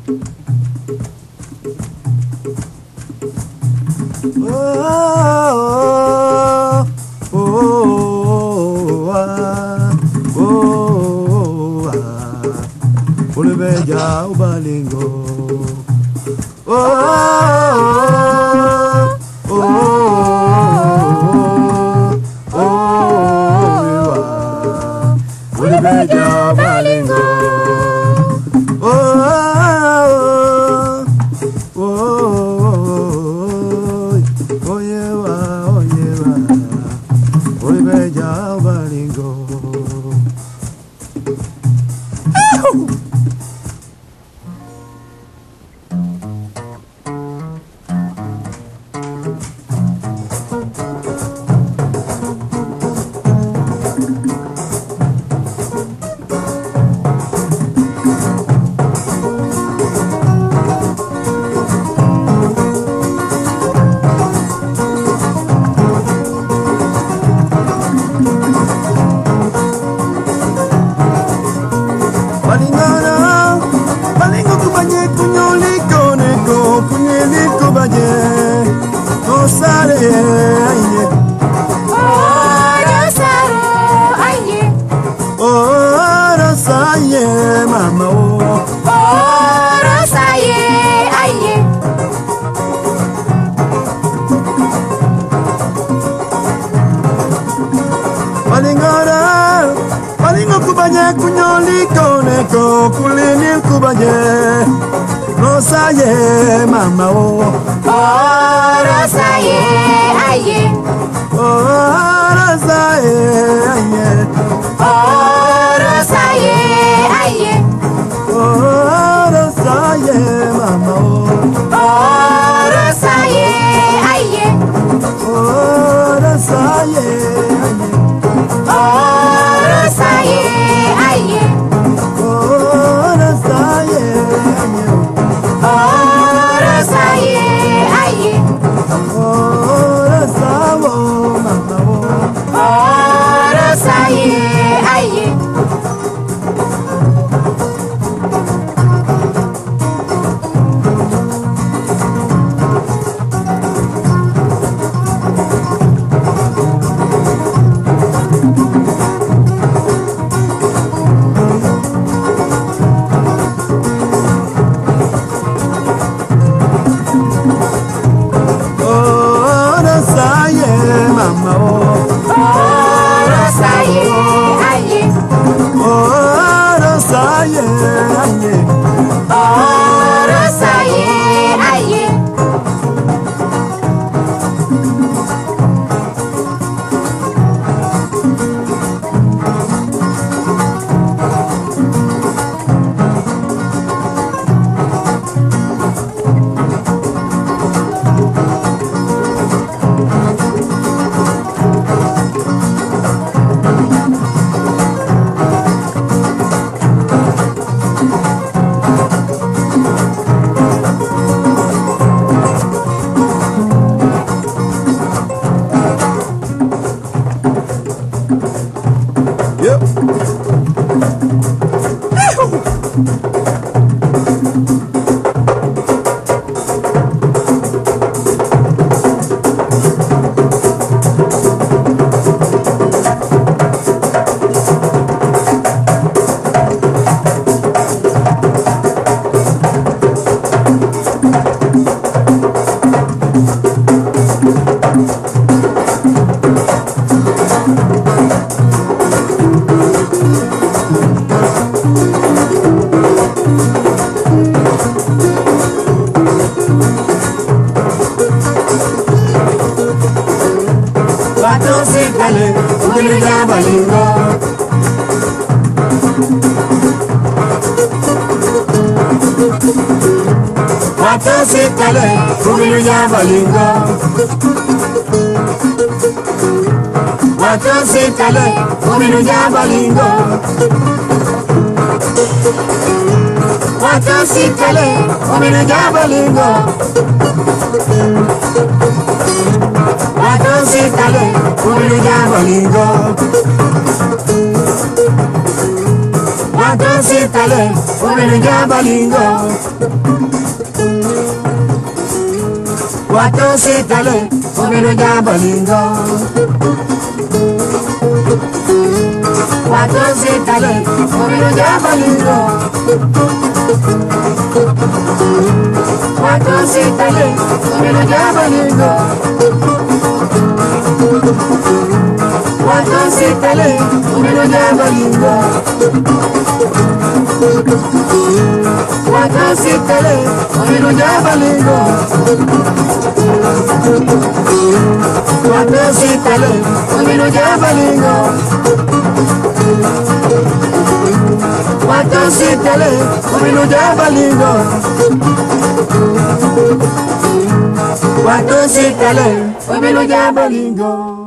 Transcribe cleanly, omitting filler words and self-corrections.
Ulibeja ubalingo. Ulibeja ubalingo. Ulibeja ubalingo. Balingo kubanye kunyoliko neko kunyeli kubanye osare aye ora saye mama ora saye aye Balingo kubanye kunyoliko neko kulini kubanye rosaye mama rosaye aye rosaye aye rosaye aye rosaye mama rosaye aye rosaye rosaye aye rosaye rosaye aye rosawo mama rosaye aye Watu sitale, umenuja balingo. Watu sitale, umenuja balingo. Watu sitale, umenuja balingo. Watu sitale, umenuja balingo. Watu sitale, umenuja balingo. Watu sitale, umenuja balingo. Watu sitale, umenuja balingo. Watu sitale, umenuja balingo. Watu sitale, umenuja balingo.